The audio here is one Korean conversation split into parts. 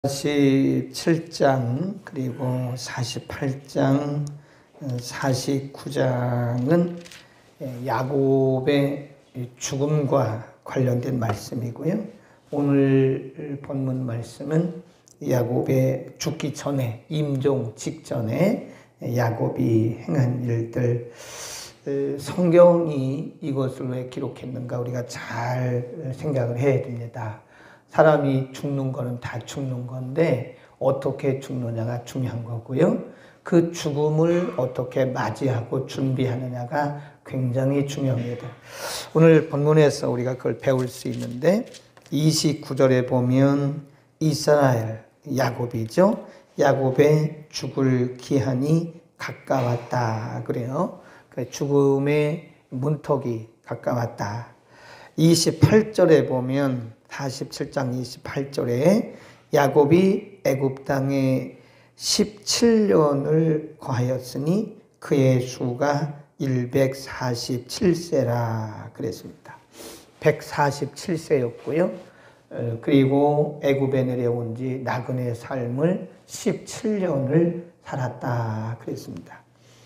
47장 그리고 48장, 49장은 야곱의 죽음과 관련된 말씀이고요. 오늘 본문 말씀은 야곱의 죽기 전에, 임종 직전에 야곱이 행한 일들, 성경이 이것을 왜 기록했는가 우리가 잘 생각을 해야 됩니다. 사람이 죽는 거는 다 죽는 건데 어떻게 죽느냐가 중요한 거고요. 그 죽음을 어떻게 맞이하고 준비하느냐가 굉장히 중요합니다. 오늘 본문에서 우리가 그걸 배울 수 있는데 29절에 보면 이스라엘, 야곱이죠. 야곱의 죽을 기한이 가까웠다 그래요. 죽음의 문턱이 가까웠다. 28절에 보면 47장 28절에 야곱이 애굽 땅에 17년을 거하였으니 그의 수가 147세라 그랬습니다. 147세였고요. 그리고 애굽에 내려온 지 나그네 삶을 17년을 살았다 그랬습니다.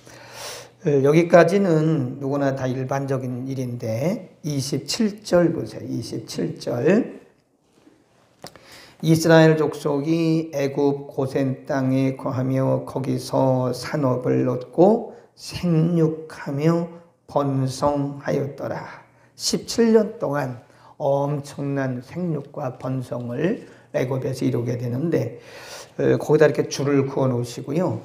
여기까지는 누구나 다 일반적인 일인데 27절 보세요. 27절 이스라엘 족속이 애굽 고센 땅에 거하며 거기서 산업을 얻고 생육하며 번성하였더라. 17년 동안 엄청난 생육과 번성을 애굽에서 이루게 되는데 거기다 이렇게 줄을 그어 놓으시고요.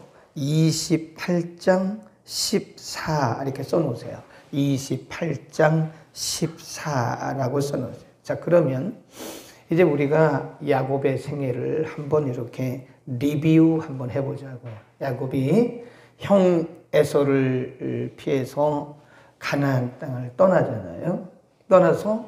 28장 14 이렇게 써놓으세요. 28장 14라고 써놓으세요. 자, 그러면 이제 우리가 야곱의 생애를 한번 이렇게 리뷰 한번 해보자고요. 야곱이 형 에서를 피해서 가나안 땅을 떠나잖아요. 떠나서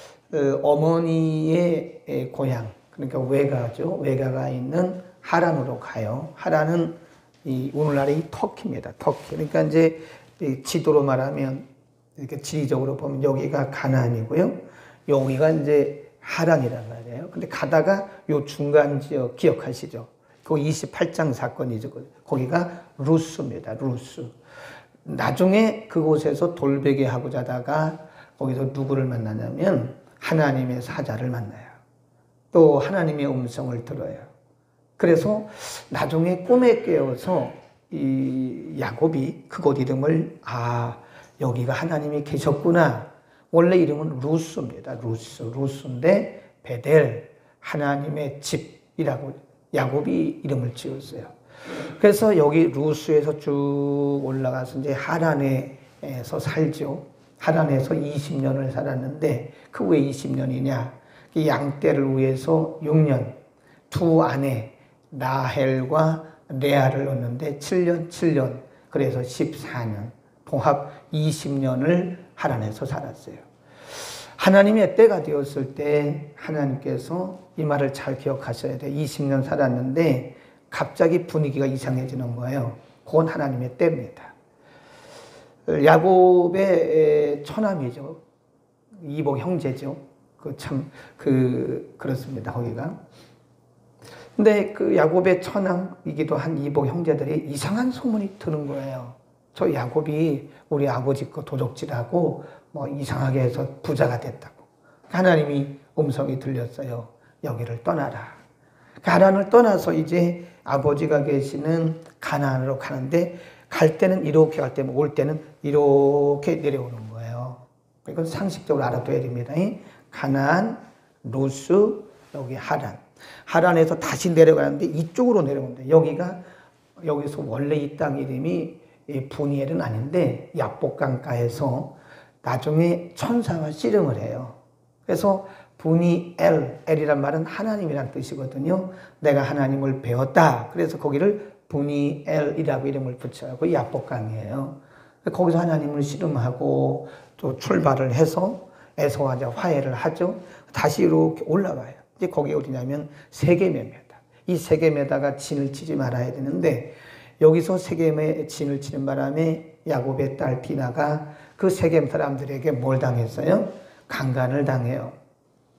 어머니의 고향, 그러니까 외가죠. 외가가 있는 하란으로 가요. 하란은 오늘날의 터키입니다. 터키. 그러니까 이제 지도로 말하면 이렇게 지리적으로 보면 여기가 가나안이고요. 여기가 이제 하란이란 말이에요. 근데 가다가 요 중간 지역 기억하시죠? 그 28장 사건이죠. 거기가 루스입니다. 루스. 나중에 그곳에서 돌베개 하고 자다가 거기서 누구를 만나냐면 하나님의 사자를 만나요. 또 하나님의 음성을 들어요. 그래서 나중에 꿈에 깨어서 이 야곱이 그곳 이름을 여기가 하나님이 계셨구나. 원래 이름은 루스입니다. 루스인데 베델, 하나님의 집이라고 야곱이 이름을 지었어요. 그래서 여기 루스에서 쭉 올라가서 이제 하란에서 살죠. 하란에서 20년을 살았는데 그 왜 20년이냐? 양떼를 위해서 6년, 두 아내 라헬과 레아를 얻는데 7년, 그래서 14년, 봉합 20년을 하란에서 살았어요. 하나님의 때가 되었을 때 하나님께서 이 말을 잘 기억하셔야 돼요. 20년 살았는데 갑자기 분위기가 이상해지는 거예요. 그건 하나님의 때입니다. 야곱의 처남이죠. 이복 형제죠. 그렇습니다. 거기가. 근데 그 야곱의 처남이기도 한 이복 형제들이 이상한 소문이 드는 거예요. 저 야곱이 우리 아버지 거 도적질하고 뭐 이상하게 해서 부자가 됐다고. 하나님이 음성이 들렸어요. 여기를 떠나라. 가나안을 떠나서 이제 아버지가 계시는 가나안으로 가는데 갈 때는 이렇게 갈 때면 올 때는 이렇게 내려오는 거예요. 이건 상식적으로 알아둬야 됩니다. 가나안, 루스, 여기 하란. 하란에서 다시 내려가는데 이쪽으로 내려온다. 여기서 원래 이 땅 이름이 분이엘은 아닌데 야복강가에서 나중에 천사가 씨름을 해요. 그래서 분이엘이란 말은 하나님이란 뜻이거든요. 내가 하나님을 배웠다. 그래서 거기를 분이엘이라고 이름을 붙여요. 그 야복강이에요. 거기서 하나님을 씨름하고 또 출발을 해서 에서와 화해를 하죠. 다시 이렇게 올라가요. 이제 거기 어디냐면 세겜입니다. 이 세겜에다가 진을 치지 말아야 되는데 여기서 세겜에 진을 치는 바람에 야곱의 딸 디나가 그 세겜 사람들에게 뭘 당했어요? 강간을 당해요.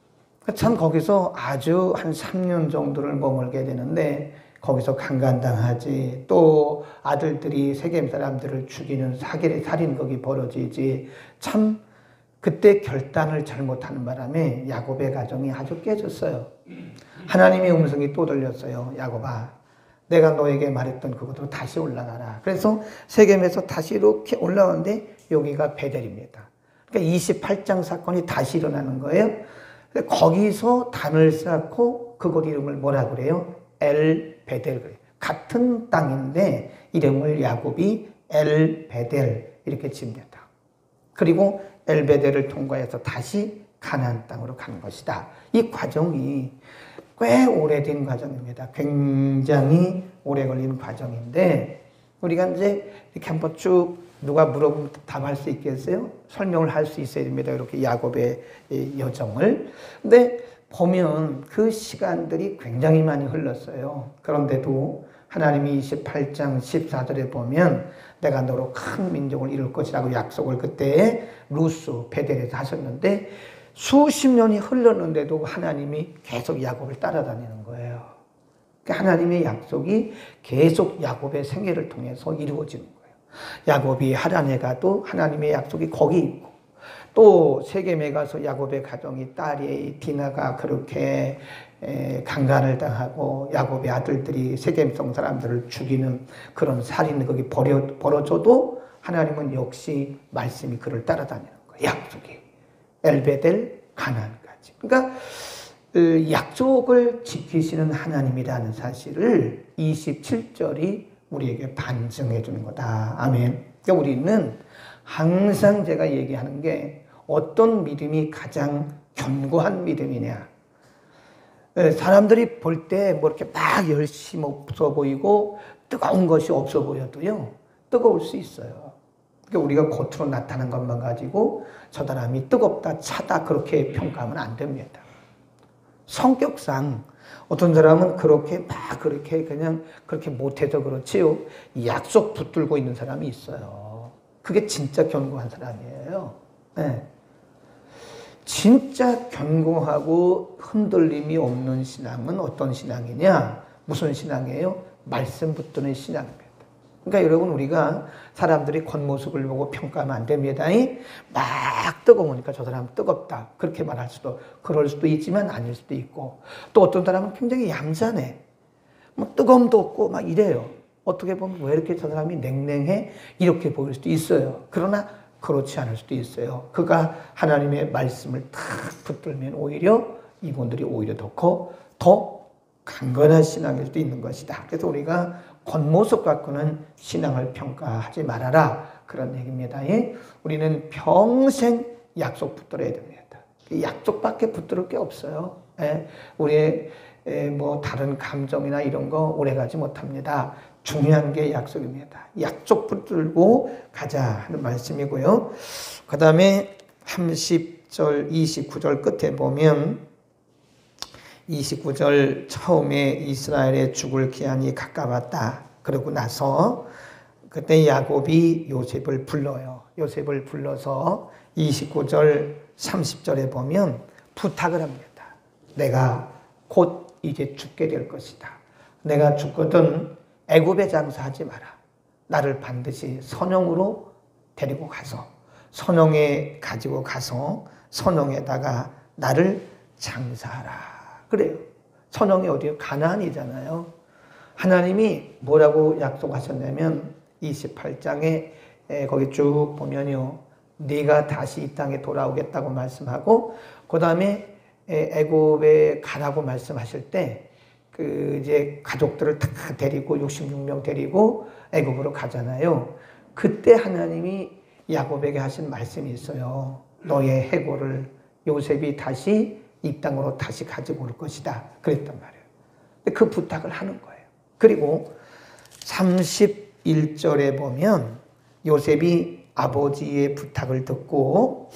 참 거기서 아주 한 3년 정도를 머물게 되는데 거기서 강간당하지, 또 아들들이 세겜 사람들을 죽이는 살인 거기 벌어지지. 참 그때 결단을 잘못하는 바람에 야곱의 가정이 아주 깨졌어요. 하나님의 음성이 또 들렸어요. 야곱아, 내가 너에게 말했던 그곳으로 다시 올라가라. 그래서 세겜에서 다시 이렇게 올라오는데 여기가 베델입니다. 그러니까 28장 사건이 다시 일어나는 거예요. 거기서 단을 쌓고 그곳 이름을 뭐라 그래요? 엘 베델 그래요. 같은 땅인데 이름을 야곱이 엘 베델 이렇게 지습니다. 그리고 엘 베델을 통과해서 다시 가나안 땅으로 가는 것이다. 이 과정이 꽤 오래된 과정입니다. 굉장히 오래 걸린 과정인데 우리가 이제 이렇게 한번 쭉 누가 물어보면 답할 수 있겠어요? 설명을 할 수 있어야 됩니다. 이렇게 야곱의 여정을. 근데 보면 그 시간들이 굉장히 많이 흘렀어요. 그런데도 하나님이 28장 14절에 보면 내가 너로 큰 민족을 이룰 것이라고 약속을 그때 루스 베델에서 하셨는데 수십 년이 흘렀는데도 하나님이 계속 야곱을 따라다니는 거예요. 그러니까 하나님의 약속이 계속 야곱의 생애를 통해서 이루어지는 거예요. 야곱이 하란에 가도 하나님의 약속이 거기 있고, 또 세겜에 가서 야곱의 가정이 딸이 디나가 그렇게 강간을 당하고 야곱의 아들들이 세겜성 사람들을 죽이는 그런 살인이 거기 벌어져도 하나님은 역시 말씀이 그를 따라다니는 거예요. 약속이 엘베델 가나안까지. 그러니까 약속을 지키시는 하나님이라는 사실을 27절이 우리에게 반증해 주는 거다. 아멘. 그러니까 우리는 항상 제가 얘기하는 게 어떤 믿음이 가장 견고한 믿음이냐. 사람들이 볼 때 뭐 이렇게 막 열심히 없어 보이고 뜨거운 것이 없어 보여도요, 뜨거울 수 있어요. 그러니까 우리가 겉으로 나타난 것만 가지고 저 사람이 뜨겁다, 차다 그렇게 평가하면 안 됩니다. 성격상 어떤 사람은 그렇게 막 그렇게 그냥 그렇게 못해서 그렇지요. 약속 붙들고 있는 사람이 있어요. 그게 진짜 견고한 사람이에요. 네. 진짜 견고하고 흔들림이 없는 신앙은 어떤 신앙이냐? 무슨 신앙이에요? 말씀 붙드는 신앙입니다. 그러니까 여러분, 우리가 사람들이 겉모습을 보고 평가하면 안 됩니다. 막 뜨거우니까 저 사람 뜨겁다 그렇게 말할 수도, 그럴 수도 있지만 아닐 수도 있고, 또 어떤 사람은 굉장히 얌전해, 뭐 뜨거움도 없고 막 이래요. 어떻게 보면 왜 이렇게 저 사람이 냉랭해 이렇게 보일 수도 있어요. 그러나 그렇지 않을 수도 있어요. 그가 하나님의 말씀을 탁 붙들면 오히려 이분들이 오히려 더 강건한 신앙일 수도 있는 것이다. 그래서 우리가 겉모습 갖고는 신앙을 평가하지 말아라, 그런 얘기입니다. 우리는 평생 약속 붙들어야 됩니다. 약속밖에 붙들 게 없어요. 우리의 뭐 다른 감정이나 이런 거 오래가지 못합니다. 중요한 게 약속입니다. 약속 붙들고 가자 하는 말씀이고요. 그 다음에 30절 29절 끝에 보면 29절 처음에 이스라엘의 죽을 기한이 가까웠다. 그러고 나서 그때 야곱이 요셉을 불러요. 요셉을 불러서 29절 30절에 보면 부탁을 합니다. 내가 곧 이제 죽게 될 것이다. 내가 죽거든 애굽에 장사하지 마라. 나를 반드시 선영으로 데리고 가서 선영에 가지고 가서 선영에다가 나를 장사하라. 그래요. 선영이 어디요? 가나안이잖아요. 하나님이 뭐라고 약속하셨냐면 28장에 거기 쭉 보면요, 네가 다시 이 땅에 돌아오겠다고 말씀하고, 그 다음에 애굽에 가라고 말씀하실 때 그 이제 가족들을 다 데리고 66명 데리고 애굽으로 가잖아요. 그때 하나님이 야곱에게 하신 말씀이 있어요. 너의 해골을 요셉이 다시 이 땅으로 다시 가지고 올 것이다. 그랬단 말이에요. 그 부탁을 하는 거예요. 그리고 31절에 보면 요셉이 아버지의 부탁을 듣고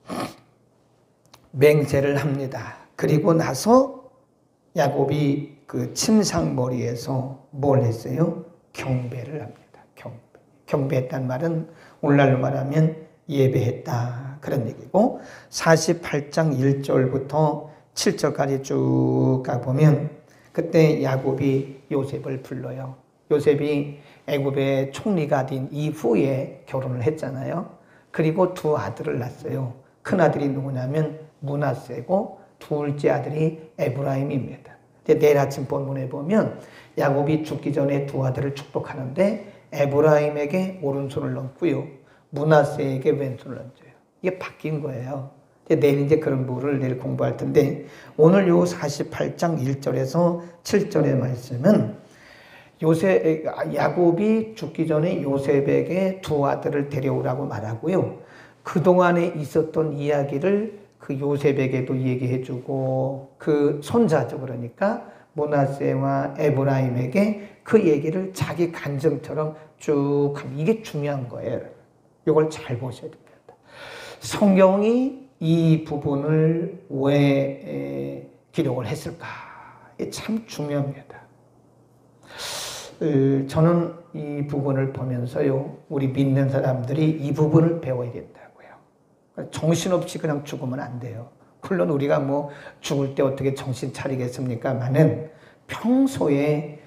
맹세를 합니다. 그리고 나서 야곱이 그 침상머리에서 뭘 했어요? 경배를 합니다. 경배했단 말은 오늘날로 말하면 예배했다, 그런 얘기고, 48장 1절부터 7절까지 쭉 가보면 그때 야곱이 요셉을 불러요. 요셉이 애굽의 총리가 된 이후에 결혼을 했잖아요. 그리고 두 아들을 낳았어요. 큰 아들이 누구냐면 므낫세고 둘째 아들이 에브라임입니다. 내일 아침 본문에 보면 야곱이 죽기 전에 두 아들을 축복하는데 에브라임에게 오른손을 얹고요. 므낫세에게 왼손을 얹어요. 이게 바뀐 거예요. 내일 이제 그런 부분을 내일 공부할 텐데 오늘 요 48장 1절에서 7절의 말씀은 야곱이 죽기 전에 요셉에게 두 아들을 데려오라고 말하고요. 그동안에 있었던 이야기를 그 요셉에게도 얘기해주고 그 손자죠. 그러니까 므낫세와 에브라임에게 그 얘기를 자기 간증처럼 쭉 하면 이게 중요한 거예요. 이걸 잘 보셔야 됩니다. 성경이 이 부분을 왜 기록을 했을까? 이게 참 중요합니다. 저는 이 부분을 보면서요, 우리 믿는 사람들이 이 부분을 배워야 된다고요. 정신없이 그냥 죽으면 안 돼요. 물론 우리가 뭐 죽을 때 어떻게 정신 차리겠습니까만은 평소에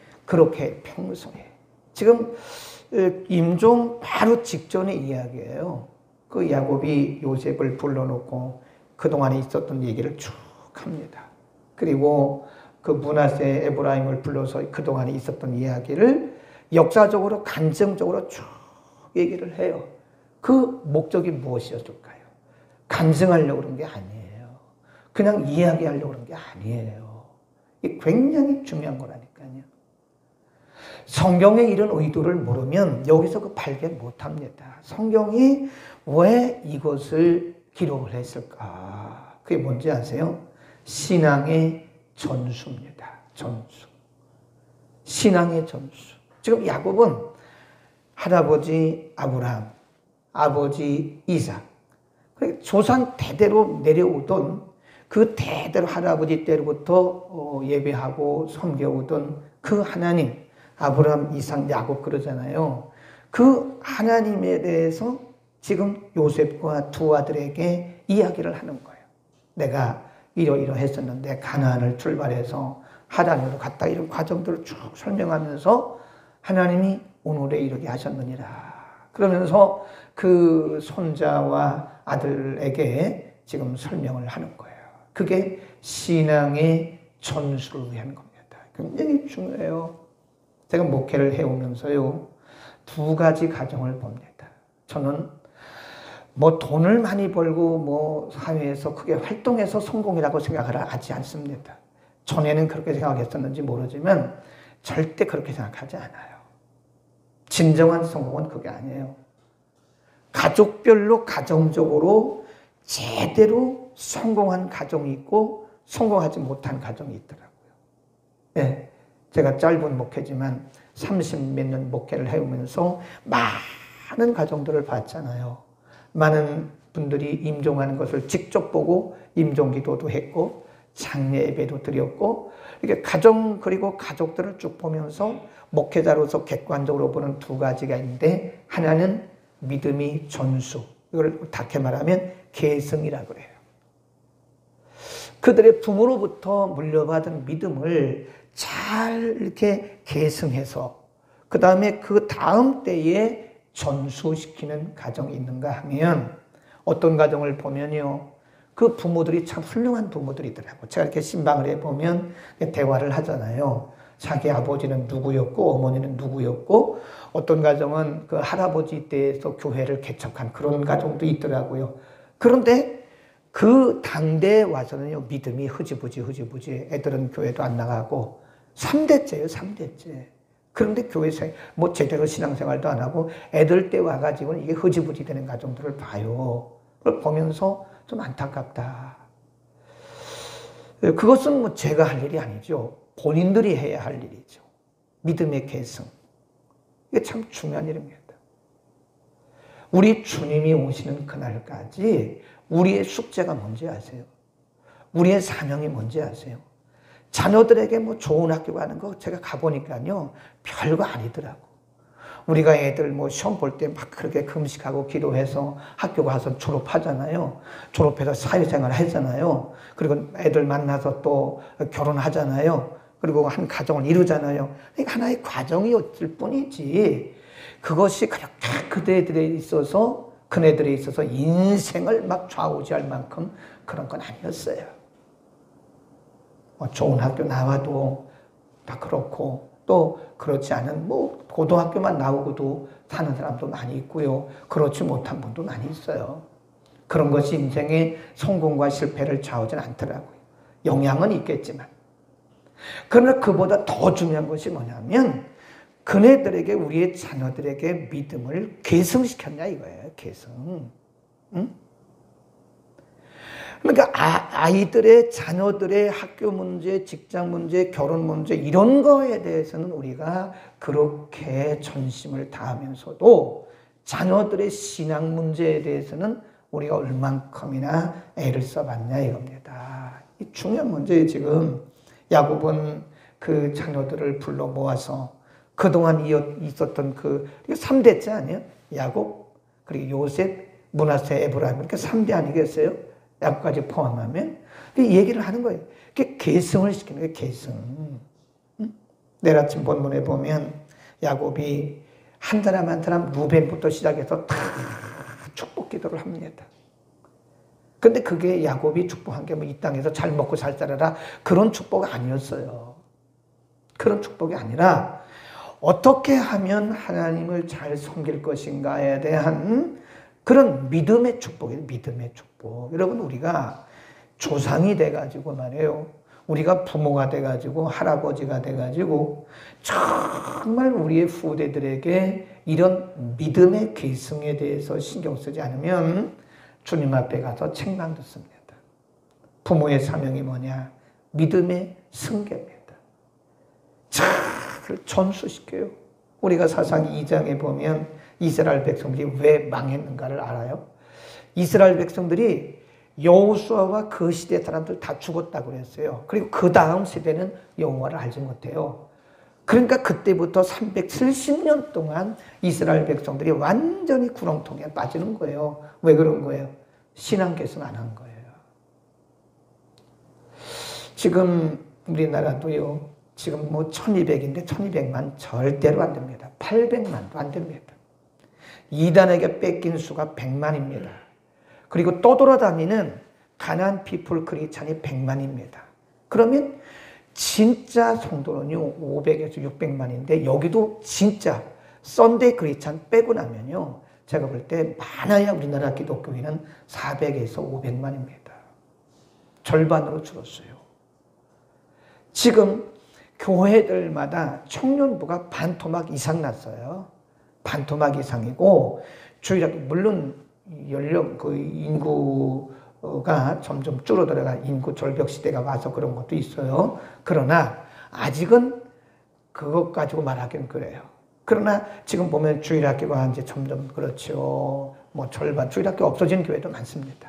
지금 임종 바로 직전의 이야기예요. 그 야곱이 요셉을 불러놓고 그동안에 있었던 얘기를 쭉 합니다. 그리고 그 므낫세 에브라임을 불러서 그동안에 있었던 이야기를 역사적으로 간증적으로 쭉 얘기를 해요. 그 목적이 무엇이었을까요? 간증하려고 그런 게 아니에요. 그냥 이야기하려고 그런 게 아니에요. 이게 굉장히 중요한 거라니까요. 성경의 이런 의도를 모르면 여기서 그 발견 못합니다. 성경이 왜 이것을 기록을 했을까? 그게 뭔지 아세요? 신앙의 전수입니다. 전수. 신앙의 전수. 지금 야곱은 할아버지 아브라함, 아버지 이삭, 조상 대대로 내려오던 그 대대로 할아버지 때로부터 예배하고 섬겨오던 그 하나님, 아브라함, 이삭, 야곱 그러잖아요. 그 하나님에 대해서 지금 요셉과 두 아들에게 이야기를 하는 거예요. 내가 이러했었는데 가나안을 출발해서 하란으로 갔다 이런 과정들을 쭉 설명하면서 하나님이 오늘에 이르게 하셨느니라. 그러면서 그 손자와 아들에게 지금 설명을 하는 거예요. 그게 신앙의 전수를 위한 겁니다. 굉장히 중요해요. 제가 목회를 해오면서요, 두 가지 가정을 봅니다. 저는 뭐 돈을 많이 벌고 뭐 사회에서 크게 활동해서 성공이라고 생각을 하지 않습니다. 전에는 그렇게 생각했었는지 모르지만 절대 그렇게 생각하지 않아요. 진정한 성공은 그게 아니에요. 가족별로 가정적으로 제대로 성공한 가정이 있고 성공하지 못한 가정이 있더라고요. 네, 제가 짧은 목회지만 30몇 년 목회를 해오면서 많은 가정들을 봤잖아요. 많은 분들이 임종하는 것을 직접 보고 임종기도도 했고 장례 예배도 드렸고 이렇게 가정 그리고 가족들을 쭉 보면서 목회자로서 객관적으로 보는 두 가지가 있는데 하나는 믿음이 전수, 이걸 다케 말하면 계승이라고 그래요. 그들의 부모로부터 물려받은 믿음을 잘 이렇게 계승해서 그 다음에 그 다음 때에 전수시키는 가정이 있는가 하면 어떤 가정을 보면요, 그 부모들이 참 훌륭한 부모들이더라고요. 제가 이렇게 신방을 해보면 대화를 하잖아요. 자기 아버지는 누구였고 어머니는 누구였고 어떤 가정은 그 할아버지 때에서 교회를 개척한 그런 가정도 있더라고요. 그런데 그 당대에 와서는요, 믿음이 흐지부지 애들은 교회도 안 나가고 3대째예요, 3대째. 그런데 교회생 뭐 제대로 신앙생활도 안 하고 애들 때 와가지고는 이게 흐지부지 되는 가정들을 봐요. 그걸 보면서 좀 안타깝다. 그것은 뭐 제가 할 일이 아니죠. 본인들이 해야 할 일이죠. 믿음의 계승. 이게 참 중요한 일입니다. 우리 주님이 오시는 그날까지 우리의 숙제가 뭔지 아세요? 우리의 사명이 뭔지 아세요? 자녀들에게 뭐 좋은 학교 가는 거 제가 가보니까요, 별거 아니더라고. 우리가 애들 뭐 시험 볼 때 막 그렇게 금식하고 기도해서 학교 가서 졸업하잖아요. 졸업해서 사회생활 하잖아요. 그리고 애들 만나서 또 결혼하잖아요. 그리고 한 가정을 이루잖아요. 하나의 과정이었을 뿐이지, 그것이 그렇게 그네들에 있어서 인생을 막 좌우지할 만큼 그런 건 아니었어요. 뭐 좋은 학교 나와도 다 그렇고, 또 그렇지 않은 뭐 고등학교만 나오고도 사는 사람도 많이 있고요. 그렇지 못한 분도 많이 있어요. 그런 것이 인생의 성공과 실패를 좌우하지는 않더라고요. 영향은 있겠지만. 그러나 그보다 더 중요한 것이 뭐냐면, 그네들에게, 우리의 자녀들에게 믿음을 계승시켰냐 이거예요. 계승. 응? 그러니까 아이들의, 자녀들의 학교 문제, 직장 문제, 결혼 문제 이런 거에 대해서는 우리가 그렇게 전심을 다하면서도 자녀들의 신앙 문제에 대해서는 우리가 얼만큼이나 애를 써봤냐 이겁니다. 이 중요한 문제예요. 지금 야곱은 그 자녀들을 불러 모아서 그동안 있었던 그 3대째 아니에요? 야곱, 그리고 요셉, 므낫세, 에브라임, 이렇게 3대 아니겠어요? 야곱까지 포함하면. 얘기를 하는 거예요. 계승을 시키는 거예요. 계승. 내일 아침 본문에 보면 야곱이 한 사람 한 사람 루벤부터 시작해서 다 축복 기도를 합니다. 근데 그게 야곱이 축복한 게 뭐 이 땅에서 잘 먹고 잘 살아라 그런 축복 아니었어요. 그런 축복이 아니라 어떻게 하면 하나님을 잘 섬길 것인가에 대한 그런 믿음의 축복이에요. 믿음의 축복. 여러분, 우리가 조상이 돼가지고 말이에요. 우리가 부모가 돼가지고 할아버지가 돼가지고 정말 우리의 후대들에게 이런 믿음의 계승에 대해서 신경 쓰지 않으면 주님 앞에 가서 책망 듣습니다. 부모의 사명이 뭐냐? 믿음의 승계입니다. 잘 전수시켜요. 우리가 사상 2장에 보면 이스라엘 백성들이 왜 망했는가를 알아요? 이스라엘 백성들이 여호수아와 그 시대 사람들 다 죽었다고 그랬어요. 그리고 그 다음 세대는 여호와를 알지 못해요. 그러니까 그때부터 370년 동안 이스라엘 백성들이 완전히 구렁텅이에 빠지는 거예요. 왜 그런 거예요? 신앙 개선 안 한 거예요. 지금 우리나라도요, 지금 뭐 1200인데 1200만 절대로 안 됩니다. 800만도 안 됩니다. 이단에게 뺏긴 수가 100만입니다. 그리고 떠돌아다니는 가나안 피플 크리스찬이 100만입니다. 그러면 진짜 성도는요 500에서 600만인데 여기도 진짜 썬데이 크리스찬 빼고 나면요 제가 볼 때 많아야 우리나라 기독교인은 400에서 500만입니다. 절반으로 줄었어요. 지금 교회들마다 청년부가 반토막 이상 났어요. 반토막 이상이고 주일학교 물론 연령 그 인구가 점점 줄어들어가 인구 절벽 시대가 와서 그런 것도 있어요. 그러나 아직은 그것 가지고 말하기는 그래요. 그러나 지금 보면 주일학교가 이제 점점 그렇죠. 뭐 절반 주일학교 없어진 교회도 많습니다.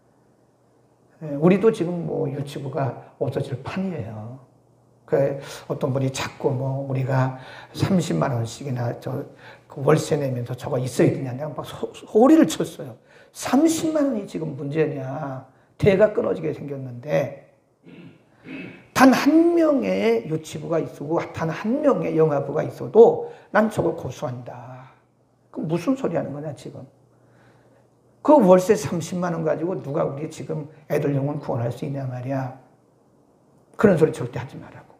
우리도 지금 뭐 유치부가 없어질 판이에요. 그 어떤 분이 자꾸 뭐 우리가 30만 원씩이나 저 월세 내면서 저거 있어야 되냐 내가 막 소리를 쳤어요. 30만 원이 지금 문제냐. 대가 끊어지게 생겼는데 단 한 명의 유치부가 있고 단 한 명의 영화부가 있어도 난 저거 고소한다. 그럼 무슨 소리 하는 거냐 지금. 그 월세 30만 원 가지고 누가 우리 지금 애들 영혼 구원할 수 있냐 말이야. 그런 소리 절대 하지 말라고.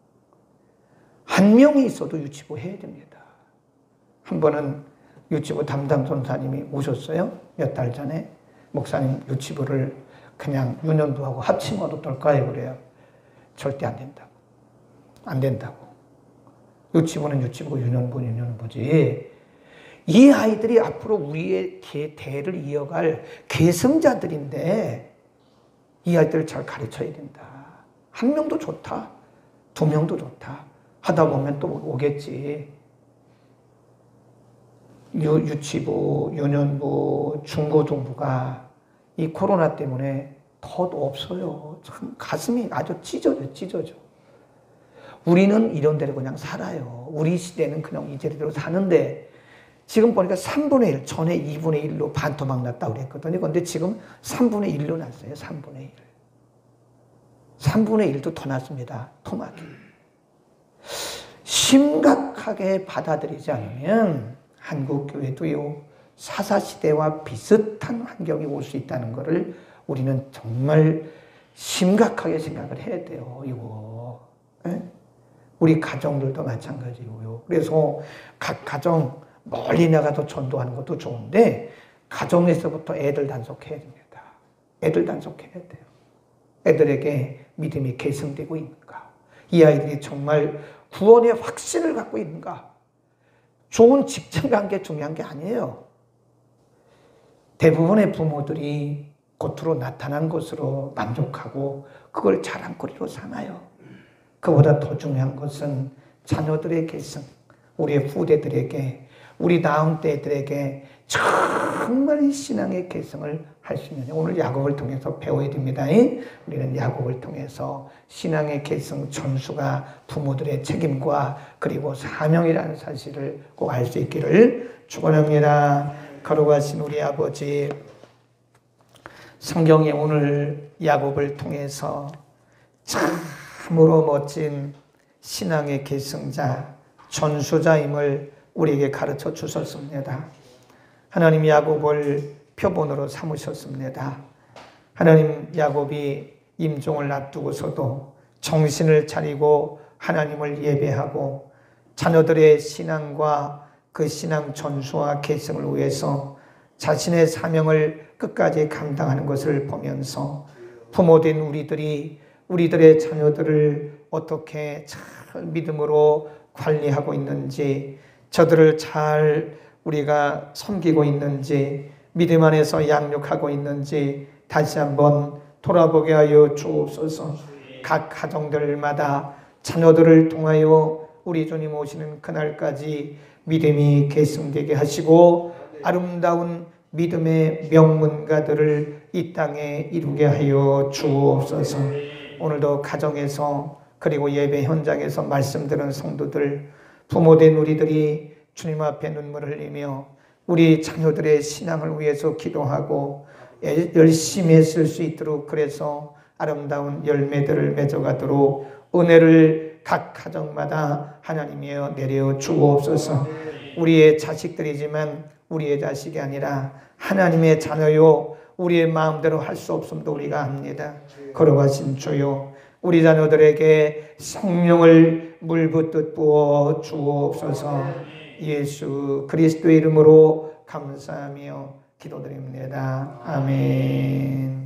한 명이 있어도 유치부 해야 됩니다. 한 번은 유치부 담당 전사님이 오셨어요. 몇 달 전에. 목사님 유치부를 그냥 유년부하고 합치면 어떨까요? 그래요. 절대 안 된다고. 안 된다고. 유치부는 유치부고 유년부는 유년부지. 이 아이들이 앞으로 우리의 대를 이어갈 계승자들인데 이 아이들을 잘 가르쳐야 된다. 한 명도 좋다. 두 명도 좋다. 하다 보면 또 오겠지. 유치부, 유년부, 중고등부가 이 코로나 때문에 더 없어요. 참 가슴이 아주 찢어져. 우리는 이런 대로 그냥 살아요. 우리 시대는 그냥 이제대로 사는데 지금 보니까 3분의 1, 전에 2분의 1로 반토막 났다고 그랬거든요. 그런데 지금 3분의 1로 났어요. 3분의 1. 3분의 1도 더 났습니다. 토막이. 심각하게 받아들이지 않으면 한국 교회도요, 사사시대와 비슷한 환경이 올 수 있다는 것을 우리는 정말 심각하게 생각을 해야 돼요. 이거. 예? 우리 가정들도 마찬가지고요. 그래서 각 가정 멀리 나가서 전도하는 것도 좋은데 가정에서부터 애들 단속해야 됩니다. 애들 단속해야 돼요. 애들에게 믿음이 계승되고 있는가? 이 아이들이 정말 구원의 확신을 갖고 있는가? 좋은 직장 간 게 중요한 게 아니에요. 대부분의 부모들이 겉으로 나타난 것으로 만족하고 그걸 자랑거리로 삼아요. 그보다 더 중요한 것은 자녀들의 계승, 우리의 후대들에게, 우리 다음 때들에게 정말 이 신앙의 계승을 할 수 있는, 오늘 야곱을 통해서 배워야 됩니다. 우리는 야곱을 통해서 신앙의 계승 전수가 부모들의 책임과 그리고 사명이라는 사실을 꼭 알 수 있기를 축원합니다. 거룩하신 우리 아버지, 성경에 오늘 야곱을 통해서 참으로 멋진 신앙의 계승자, 전수자임을 우리에게 가르쳐 주셨습니다. 하나님, 야곱을 표본으로 삼으셨습니다. 하나님, 야곱이 임종을 앞두고서도 정신을 차리고 하나님을 예배하고 자녀들의 신앙과 그 신앙 전수와 계승을 위해서 자신의 사명을 끝까지 감당하는 것을 보면서 부모된 우리들의 자녀들을 어떻게 잘 믿음으로 관리하고 있는지, 저들을 잘 우리가 섬기고 있는지, 믿음 안에서 양육하고 있는지 다시 한번 돌아보게 하여 주옵소서. 각 가정들마다 자녀들을 통하여 우리 주님 오시는 그날까지 믿음이 계승되게 하시고 아름다운 믿음의 명문가들을 이 땅에 이루게 하여 주옵소서. 오늘도 가정에서 그리고 예배 현장에서 말씀 들은 성도들, 부모된 우리들이 주님 앞에 눈물을 흘리며 우리 자녀들의 신앙을 위해서 기도하고 열심히 쓸 수 있도록, 그래서 아름다운 열매들을 맺어가도록 은혜를 각 가정마다 하나님이여 내려 주옵소서. 우리의 자식들이지만 우리의 자식이 아니라 하나님의 자녀요, 우리의 마음대로 할 수 없음도 우리가 압니다. 거룩하신 주요, 우리 자녀들에게 성령을 물붓듯 부어 주옵소서. 예수 그리스도의 이름으로 감사하며 기도드립니다. 아멘.